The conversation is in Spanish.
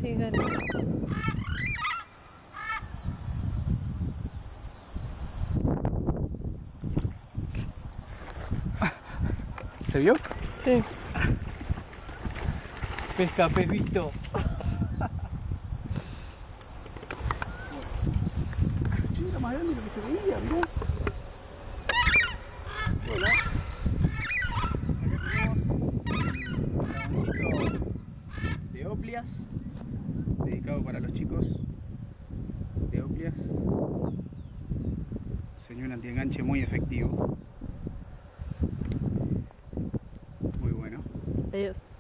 Sí, dale. ¿Se vio? Sí. Pesca, pez visto. Sí, era más grande de lo que se veía, mirá. Hola. Acá tenemos un jaboncito de Oplias, dedicado para los chicos de Oplias. Señor antienganche muy efectivo. Muy bueno. Adiós.